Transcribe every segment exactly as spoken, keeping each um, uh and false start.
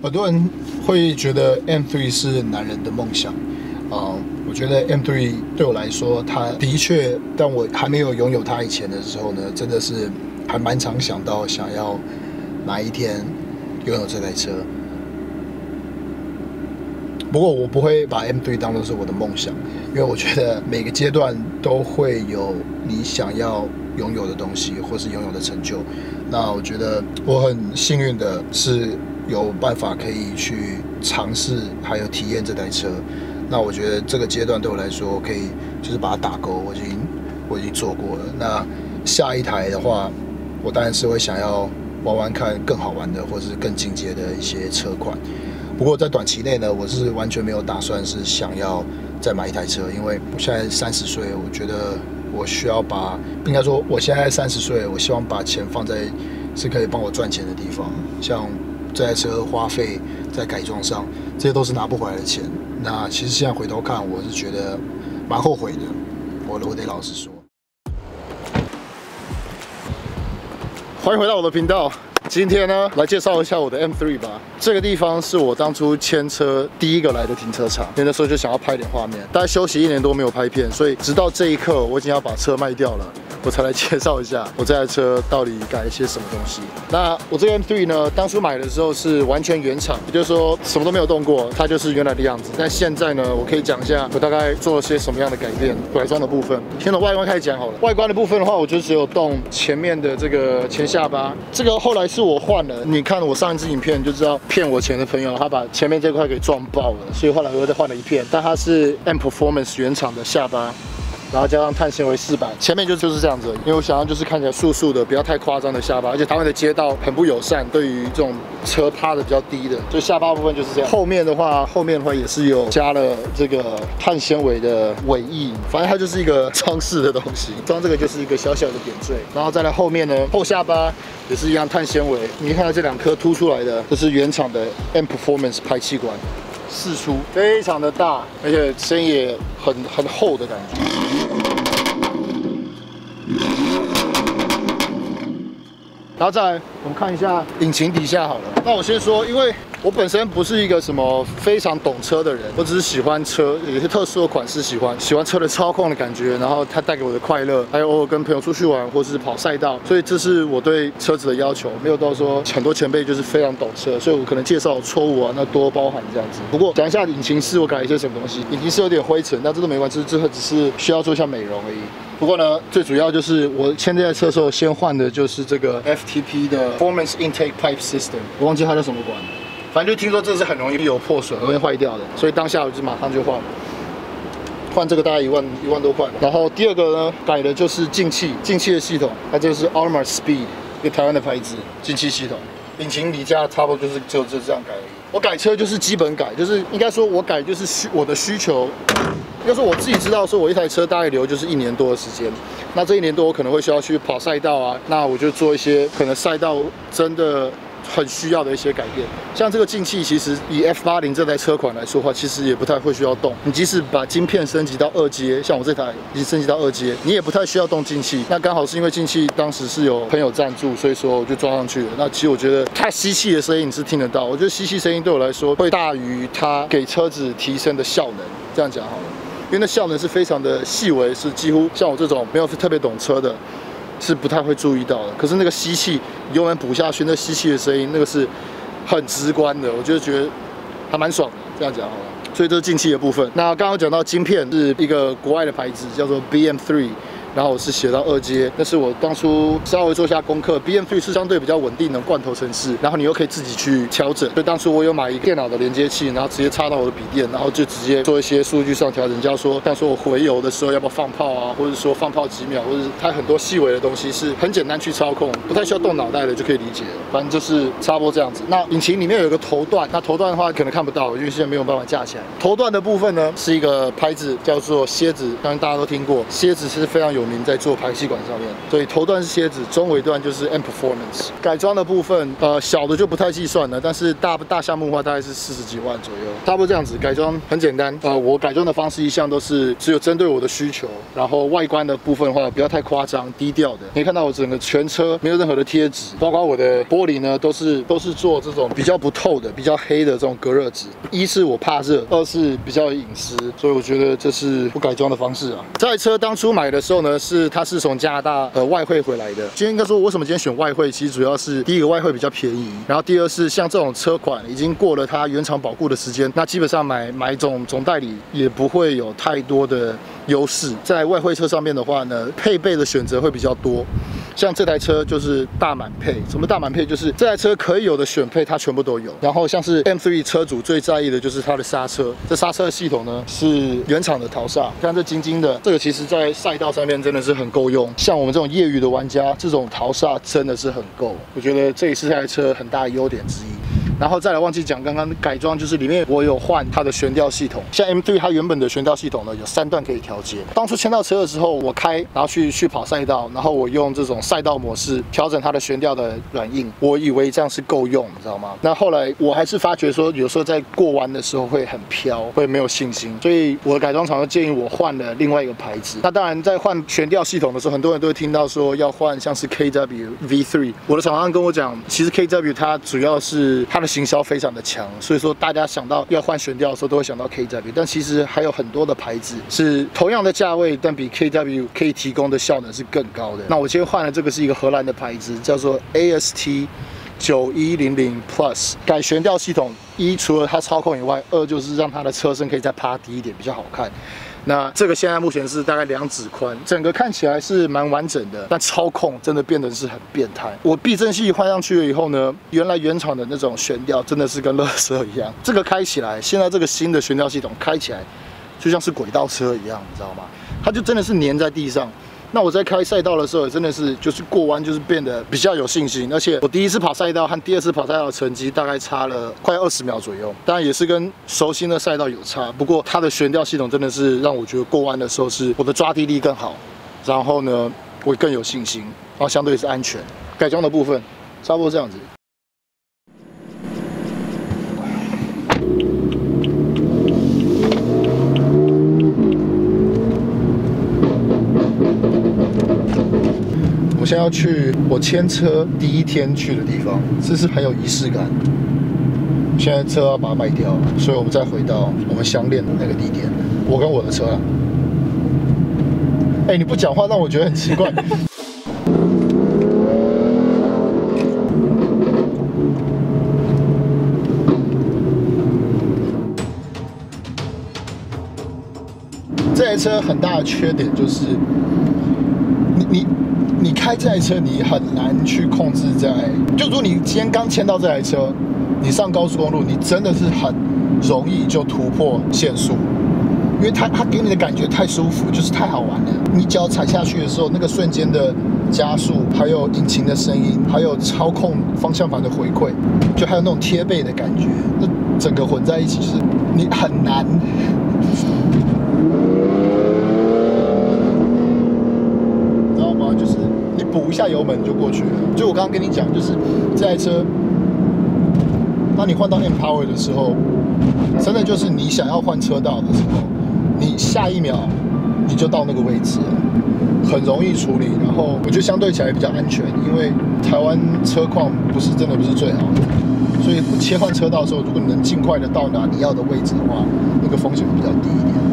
很多人会觉得 M 三 是男人的梦想，啊、呃，我觉得 M 三 对我来说，它的确，当我还没有拥有它以前的时候呢，真的是还蛮常想到想要哪一天拥有这台车。不过我不会把 M 三 当作是我的梦想，因为我觉得每个阶段都会有你想要拥有的东西，或是拥有的成就。那我觉得我很幸运的是有办法可以去尝试，还有体验这台车。那我觉得这个阶段对我来说，可以就是把它打勾，我已经我已经做过了。那下一台的话，我当然是会想要玩玩看更好玩的，或者是更进阶的一些车款。不过在短期内呢，我是完全没有打算是想要再买一台车，因为我现在三十岁，我觉得我需要把，应该说我现在三十岁，我希望把钱放在是可以帮我赚钱的地方，像这台车花费在改装上，这些都是拿不回来的钱。那其实现在回头看，我是觉得蛮后悔的，我我得老实说。欢迎回到我的频道。今天呢，来介绍一下我的 M 三 吧。这个地方是我当初签车第一个来的停车场，因为那时候就想要拍点画面。大概休息一年多没有拍片，所以直到这一刻，我已经要把车卖掉了，我才来介绍一下我这台车到底改了些什么东西。那我这个 M 三 呢，当初买的时候是完全原厂，也就是说什么都没有动过，它就是原来的样子。但现在呢，我可以讲一下我大概做了些什么样的改变，改装的部分。先从外观开始讲好了。外观的部分的话，我就只有动前面的这个前下巴，这个后来是我换了。你看我上一支影片就知道，骗我钱的朋友他把前面这块给撞爆了，所以后来我又再换了一片，但它是 M Performance 原厂的下巴。然后加上碳纤维饰板，前面就就是这样子，因为我想要就是看起来素素的，不要太夸张的下巴，而且台湾的街道很不友善，对于这种车趴的比较低的，就下巴部分就是这样。后面的话，后面的话也是有加了这个碳纤维的尾翼，反正它就是一个装饰的东西。装这个就是一个小小的点缀，然后再来后面呢，后下巴也是一样碳纤维，你看到这两颗凸出来的，这是原厂的 M Performance 排气管。四出非常的大，而且声音也很很厚的感觉。然后再来，我们看一下引擎底下好了。那我先说，因为我本身不是一个什么非常懂车的人，我只是喜欢车，有些特殊的款式喜欢，喜欢车的操控的感觉，然后它带给我的快乐，还有偶尔跟朋友出去玩或是跑赛道，所以这是我对车子的要求，没有到说很多前辈就是非常懂车，所以我可能介绍错误啊，那多包涵这样子。不过讲一下引擎室我改了一些什么东西，引擎室有点灰尘，但这都没关系，这只是需要做一下美容而已。不过呢，最主要就是我签这台车的时候先换的就是这个 F T P 的 Performance Intake Pipe System， 我忘记它叫什么管了。反正就听说这是很容易有破损、容易坏掉的，所以当下我就马上就换了。换这个大概一万一万多块。然后第二个呢，改的就是进气，进气的系统，它就是 Armor Speed， 一个台湾的牌子，进气系统。引擎离家差不多就是就就这样改而已。我改车就是基本改，就是应该说我改就是需我的需求。应该说我自己知道，说我一台车大概留就是一年多的时间，那这一年多我可能会需要去跑赛道啊，那我就做一些可能赛道真的很需要的一些改变。像这个进气，其实以 F 八十 这台车款来说的话，其实也不太会需要动。你即使把晶片升级到二阶，像我这台已经升级到二阶，你也不太需要动进气。那刚好是因为进气当时是有朋友赞助，所以说我就装上去了。那其实我觉得它吸气的声音你是听得到，我觉得吸气声音对我来说会大于它给车子提升的效能。这样讲好了。因为那效能是非常的细微，是几乎像我这种没有特别懂车的，是不太会注意到的。可是那个吸气，油门补下去，那吸气的声音，那个是很直观的，我就觉得还蛮爽的。这样讲好了，所以这是进气的部分。那刚刚讲到晶片是一个国外的牌子，叫做 B M 三。然后我是写到二阶，那是我当初稍微做一下功课。B M 三 是相对比较稳定的罐头程式，然后你又可以自己去调整。所以当初我有买一个电脑的连接器，然后直接插到我的笔电，然后就直接做一些数据上调整，叫说，像说我回油的时候要不要放炮啊，或者说放炮几秒，或者是它很多细微的东西是很简单去操控，不太需要动脑袋的就可以理解。反正就是差不多这样子。那引擎里面有一个头段，那头段的话可能看不到，因为现在没有办法架起来。头段的部分呢是一个牌子叫做蝎子，当然大家都听过，蝎子是非常有有名在做排气管上面，所以头段是蝎子，中尾段就是 M Performance。改装的部分，呃，小的就不太计算了，但是大大项目的话大概是四十几万左右，差不多这样子。改装很简单，呃，我改装的方式一向都是只有针对我的需求，然后外观的部分的话不要太夸张，低调的。可以看到我整个全车没有任何的贴纸，包括我的玻璃呢都是都是做这种比较不透的、比较黑的这种隔热纸。一是我怕热，二是比较有隐私，所以我觉得这是不改装的方式啊。这台车当初买的时候呢，是它是从加拿大呃外汇回来的。今天应该说为什么今天选外汇，其实主要是第一个外汇比较便宜，然后第二是像这种车款已经过了它原厂保固的时间，那基本上买买总总代理也不会有太多的优势。在外汇车上面的话呢，配备的选择会比较多。像这台车就是大满配，什么大满配？就是这台车可以有的选配它全部都有。然后像是 M 三 车主最在意的就是它的刹车，这刹车系统呢是原厂的陶刹，看这金金的，这个其实在赛道上面真的是很够用。像我们这种业余的玩家，这种陶刹真的是很够，我觉得这也是这台车很大的优点之一。然后再来忘记讲，刚刚改装就是里面我有换它的悬吊系统，像 M 三 它原本的悬吊系统呢有三段可以调节。当初签到车的时候，我开然后去去跑赛道，然后我用这种赛道模式调整它的悬吊的软硬，我以为这样是够用，你知道吗？那后来我还是发觉说，有时候在过弯的时候会很飘，会没有信心，所以我的改装厂就建议我换了另外一个牌子。那当然在换悬吊系统的时候，很多人都会听到说要换像是 K W V 三，我的厂商跟我讲，其实 K W 它主要是它的行销非常的强，所以说大家想到要换悬吊的时候都会想到 K W， 但其实还有很多的牌子是同样的价位，但比 K W 可以提供的效能是更高的。那我今天换的这个是一个荷兰的牌子，叫做 A S T 九一零零 Plus， 改悬吊系统，一除了它操控以外，二就是让它的车身可以再趴低一点，比较好看。那这个现在目前是大概两指宽，整个看起来是蛮完整的，但操控真的变得是很变态。我避震器换上去了以后呢，原来原厂的那种悬吊真的是跟垃圾一样。这个开起来，现在这个新的悬吊系统开起来就像是轨道车一样，你知道吗？它就真的是粘在地上。那我在开赛道的时候，真的是就是过弯就是变得比较有信心，而且我第一次跑赛道和第二次跑赛道的成绩大概差了快二十秒左右，当然也是跟熟悉的赛道有差。不过它的悬吊系统真的是让我觉得过弯的时候是我的抓地力更好，然后呢我更有信心，然后相对是安全。改装的部分差不多这样子。我现在要去我签车第一天去的地方，这是很有仪式感。现在车要把它卖掉，所以我们再回到我们相恋的那个地点，我跟我的车啊。哎、欸，你不讲话让我觉得很奇怪。这台车很大的缺点就是，你你。你开这台车，你很难去控制在，就如果你今天刚签到这台车，你上高速公路，你真的是很容易就突破限速，因为它它给你的感觉太舒服，就是太好玩了。你脚踩下去的时候，那个瞬间的加速，还有引擎的声音，还有操控方向盘的回馈，就还有那种贴背的感觉，那整个混在一起，就是你很难。就是你补一下油门就过去了。就我刚刚跟你讲，就是这台车，当你换到 M Power 的时候，真的就是你想要换车道的时候，你下一秒你就到那个位置了，很容易处理。然后我觉得相对起来比较安全，因为台湾车况不是真的不是最好的，所以切换车道的时候，如果你能尽快的到达你要的位置的话，那个风险会比较低一点。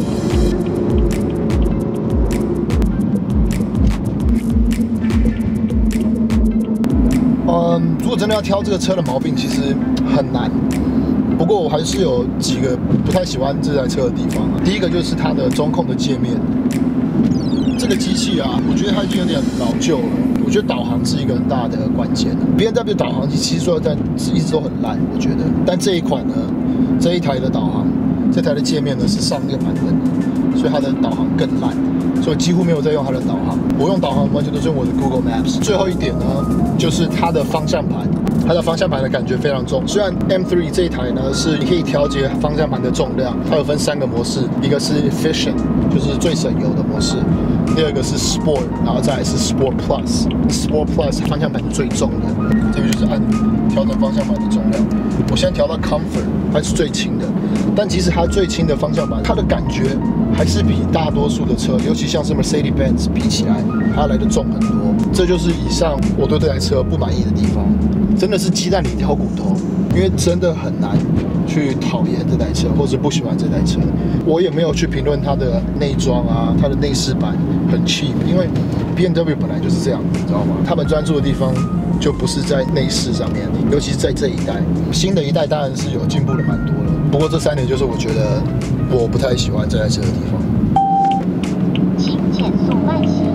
嗯，如果真的要挑这个车的毛病，其实很难。不过我还是有几个不太喜欢这台车的地方。第一个就是它的中控的界面，这个机器啊，我觉得它已经有点老旧了。我觉得导航是一个很大的关键。B M W 导航机其实说在一直都很烂，我觉得。但这一款呢，这一台的导航，这台的界面呢是上一个版本的，所以它的导航更烂。所以几乎没有在用它的导航，我用导航完全都是用我的 Google Maps。最后一点呢，就是它的方向盘，它的方向盘的感觉非常重。虽然 M 三 这一台呢是你可以调节方向盘的重量，它有分三个模式，一个是 Efficient， 就是最省油的模式， 第二个是 Sport， 然后再来是 Sport Plus。Sport Plus 方向盘最重的，这个就是按调整方向盘的重量。我现在调到 Comfort， 它是最轻的，但即使它最轻的方向盘，它的感觉还是比大多数的车，尤其像是 Mercedes-Benz 比起来，还要来得重很多。这就是以上我对这台车不满意的地方，真的是鸡蛋里挑骨头，因为真的很难去讨厌这台车，或是不喜欢这台车。我也没有去评论它的内装啊，它的内饰板很 cheap， 因为 B M W 本来就是这样，你知道吗？他们专注的地方就不是在内饰上面，尤其是在这一代。新的一代当然是有进步了蛮多了，不过这三点就是我觉得我不太喜欢这台车的地方。 请减速慢行。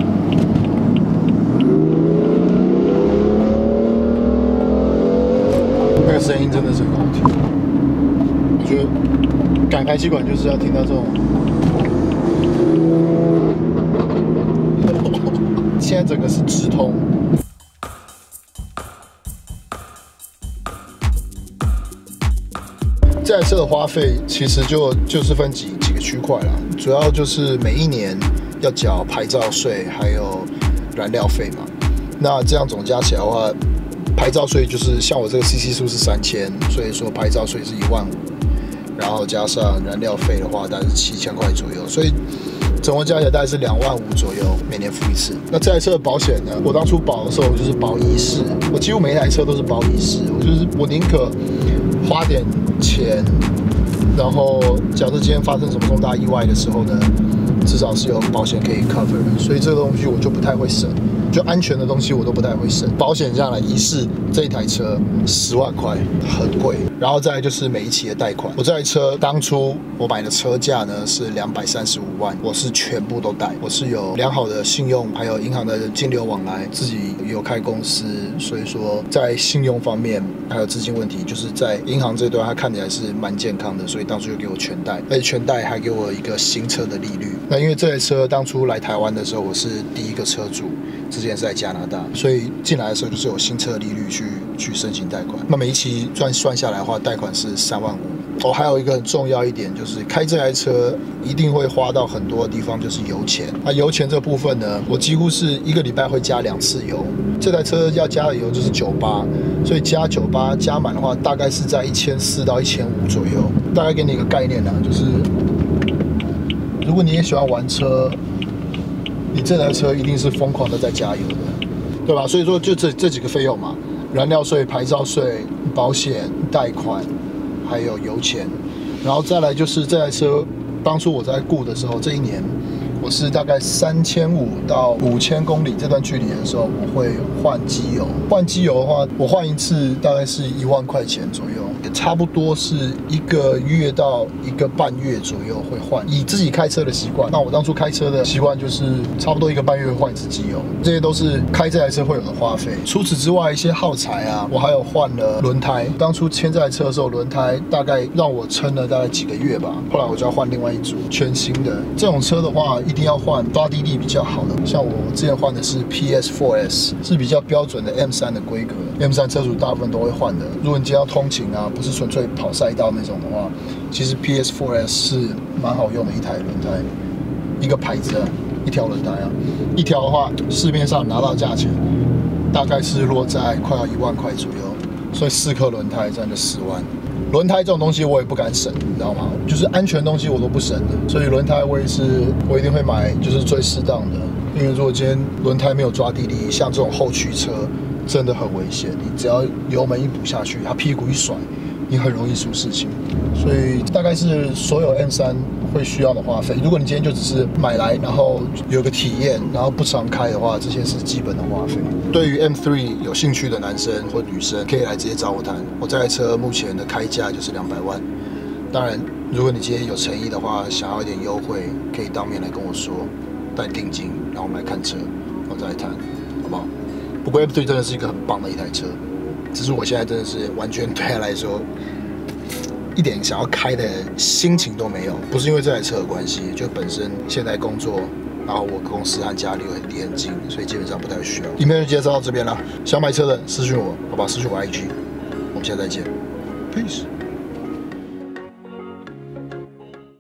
那个声音真的是很好听，我觉得赶排气管就是要听到这种。现在整个是直通。这台车的花费其实就就是分几几个区块啦，主要就是每一年要缴牌照税还有燃料费嘛。那这样总加起来的话，牌照税就是像我这个 C C 数是三千，所以说牌照税是一万五，然后加上燃料费的话，大概是七千块左右，所以总共加起来大概是两万五左右，每年付一次。那这台车的保险呢？我当初保的时候，我就是保一式，我几乎每一台车都是保一式，我就是我宁可花点钱，然后假设今天发生什么重大意外的时候呢，至少是有保险可以 cover， 所以这个东西我就不太会省。就安全的东西我都不太会省，保险下来一式这一台车十万块，很贵。然后再来就是每一期的贷款，我这台车当初我买的车价呢是两百三十五万，我是全部都贷，我是有良好的信用，还有银行的金流往来，自己有开公司，所以说在信用方面还有资金问题，就是在银行这段它看起来是蛮健康的，所以当初就给我全贷，而且全贷还给我一个新车的利率。那因为这台车当初来台湾的时候，我是第一个车主。之前是在加拿大，所以进来的时候就是有新车的利率去去申请贷款。那每一期算算下来的话，贷款是三万五。哦，还有一个很重要一点就是开这台车一定会花到很多的地方，就是油钱。那油钱这部分呢，我几乎是一个礼拜会加两次油。这台车要加的油就是九八，所以加九八加满的话，大概是在一千四到一千五左右。大概给你一个概念啦，就是如果你也喜欢玩车。你这台车一定是疯狂的在加油的，对吧？所以说就这这几个费用嘛，燃料税、牌照税、保险、贷款，还有油钱，然后再来就是这台车，当初我在雇的时候，这一年我是大概三千五到五千公里这段距离的时候，我会换机油。换机油的话，我换一次大概是一万块钱左右，也差不多是一个月到一个半月左右会换。以自己开车的习惯，那我当初开车的习惯就是差不多一个半月会换一次机油，这些都是开这台车会有的花费。除此之外，一些耗材啊，我还有换了轮胎。当初签这台车的时候，轮胎大概让我撑了大概几个月吧，后来我就要换另外一组全新的。这种车的话，一定要换抓地力比较好的，像我之前换的是 P S 四 S， 是比较标准的 M 三 的规格。M 三 车主大部分都会换的。如果你今天要通勤啊，不是纯粹跑赛道那种的话，其实 P S 四 S 是蛮好用的一台轮胎，一个牌子啊，一条轮胎啊，一条的话市面上拿到价钱大概是落在快要一万块左右，所以四颗轮胎这样就四万。轮胎这种东西我也不敢省，你知道吗？就是安全东西我都不省的，所以轮胎我也是我一定会买，就是最适当的。因为如果今天轮胎没有抓地力，像这种后驱车真的很危险，你只要油门一补下去，它屁股一甩，你很容易出事情。所以大概是所有 M 三会需要的花费。如果你今天就只是买来，然后有个体验，然后不常开的话，这些是基本的花费。对于 M 三 有兴趣的男生或女生，可以来直接找我谈。我这台车目前的开价就是两百万。当然，如果你今天有诚意的话，想要一点优惠，可以当面来跟我说，带定金，然后我们来看车，然后再来谈，好不好？不过 M 三 真的是一个很棒的一台车，只是我现在真的是完全对它来说一点想要开的心情都没有，不是因为这台车的关系，就本身现在工作，然后我公司和家里离很近，所以基本上不太需要。影片就介绍到这边了，想买车的私讯我，好吧？私讯我 I G， 我们下次再见 ，peace。